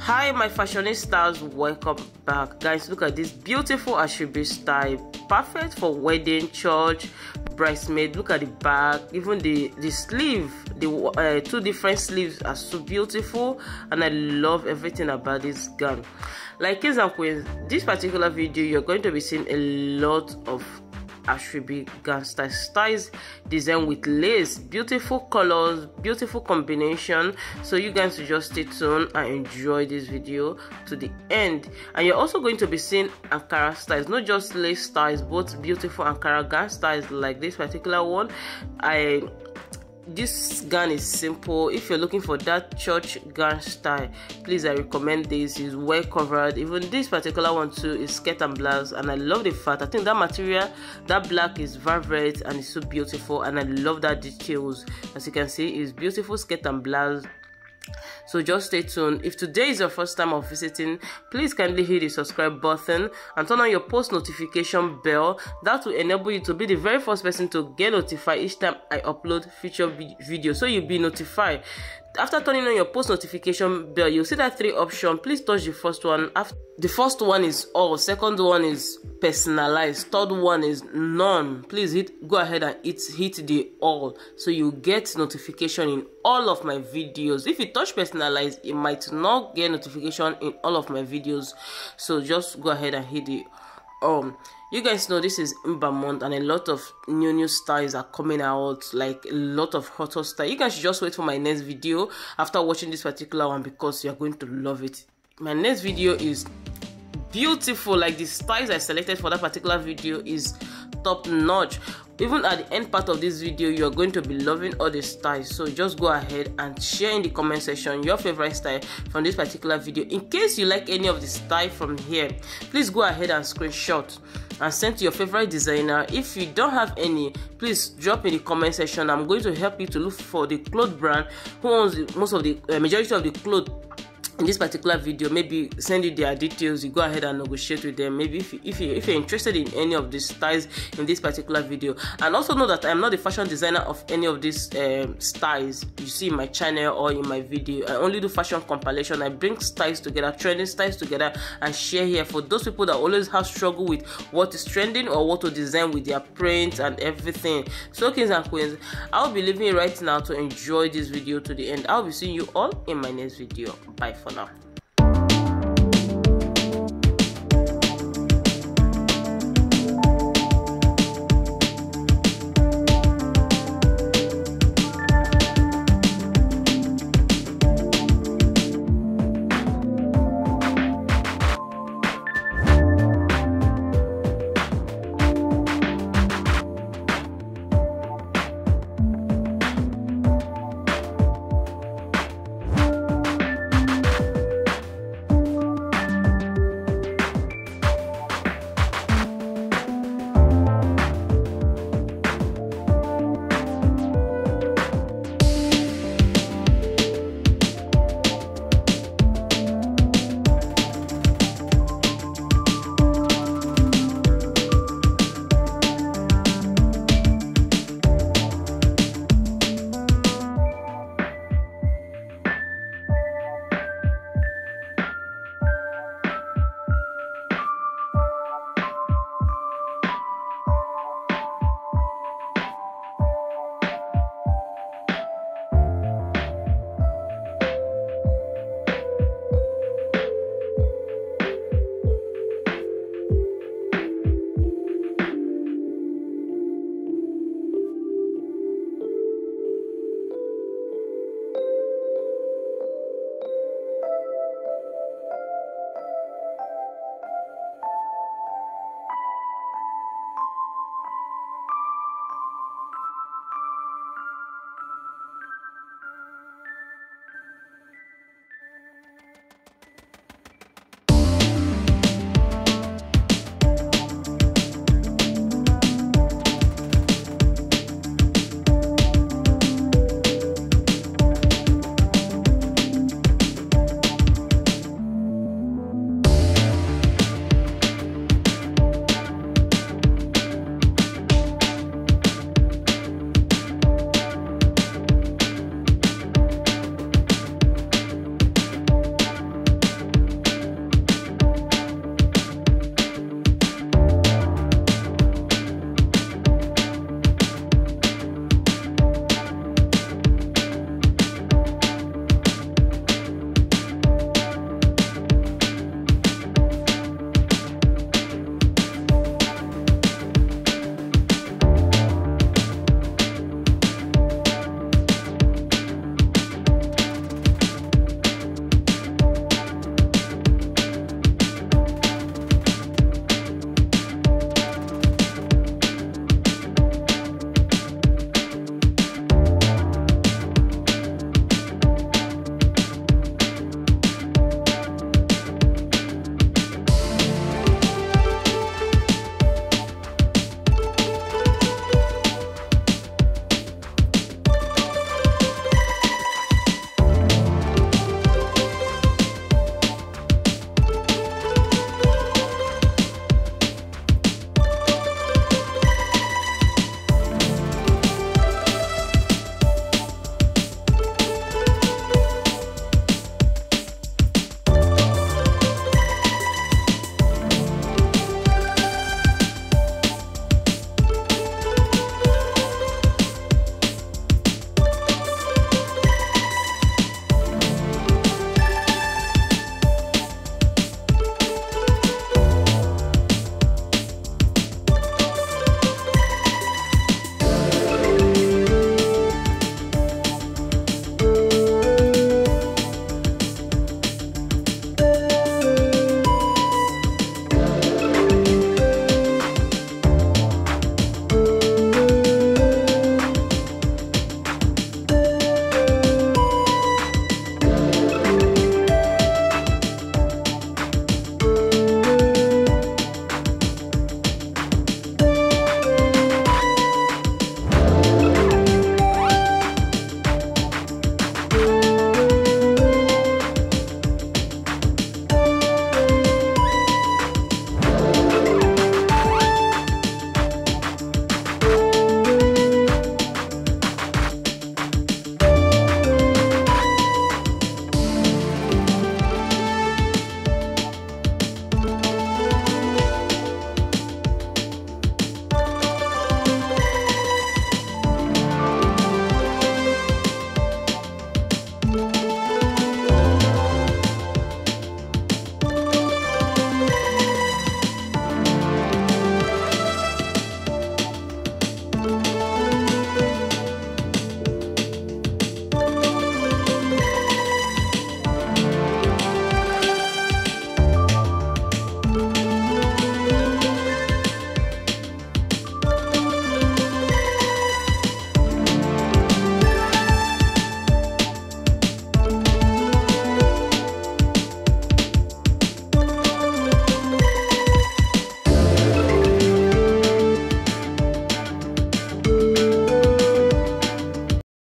Hi my fashionistas, welcome back. Guys, look at this beautiful asoebi style, perfect for wedding, church, bridesmaid. Look at the back, even the sleeve, the two different sleeves are so beautiful, and I love everything about this gown. Like kings and queens, this particular video you're going to be seeing a lot of asoebi gown styles designed with lace, beautiful colors, beautiful combination. So you guys should just stay tuned and enjoy this video to the end. And you're also going to be seeing Ankara styles, not just lace styles, both beautiful Ankara gown styles like this particular one. This gown is simple. If you're looking for that church gown style, please, I recommend this. It's well covered. Even this particular one too is skirt and blouse, and I love the fact, I think that material, that black is velvet and it's so beautiful, and I love that details. As you can see, it's beautiful skirt and blouse. So just stay tuned. If today is your first time of visiting, please kindly hit the subscribe button and turn on your post notification bell. That will enable you to be the very first person to get notified each time I upload future videos, so you'll be notified. After turning on your post notification bell, you'll see that three options. Please touch the first one. The first one is all, second one is personalized, third one is none. Please go ahead and hit the all, so you get notification in all of my videos. If you touch personalized, it might not get notification in all of my videos, so just go ahead and hit the you guys know this is Mba month, and a lot of new styles are coming out, like a lot of hot style. You guys should just wait for my next video after watching this particular one, because you're going to love it. My next video is beautiful. Like the styles I selected for that particular video is top notch. Even at the end part of this video, you're going to be loving all the styles. So just go ahead and share in the comment section your favorite style from this particular video. In case you like any of the style from here, please go ahead and screenshot and send to your favorite designer. If you don't have any, please drop in the comment section. I'm going to help you to look for the clothes brand who owns majority of the clothes in this particular video. Maybe send you their details, you go ahead and negotiate with them. Maybe if you're interested in any of these styles in this particular video. And also know that I'm not the fashion designer of any of these styles you see in my channel or in my video. I only do fashion compilation. I bring styles together, trending styles together, and share here for those people that always have struggle with what is trending or what to design with their print and everything. So kings and queens, I'll be leaving right now to enjoy this video to the end. I'll be seeing you all in my next video. Bye for now.